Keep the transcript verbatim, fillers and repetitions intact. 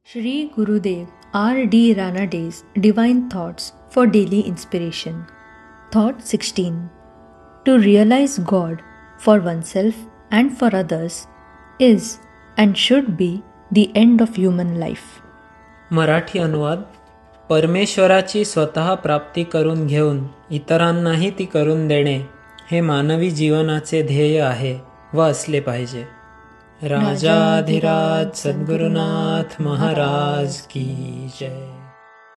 Shree Gurudev R D Ranade's Divine Thoughts for Daily Inspiration. Thought sixteen. To realize God for oneself and for others is and should be the end of human life. Marathi अनुवाद. परमेश्वराची स्वतः प्राप्ती करून घेऊन इतरांनाही ती करून देणे हे मानवी जीवनाचे ध्येय आहे व असले पाहिजे. राजाधिराज सद्गुरुनाथ महाराज की जय.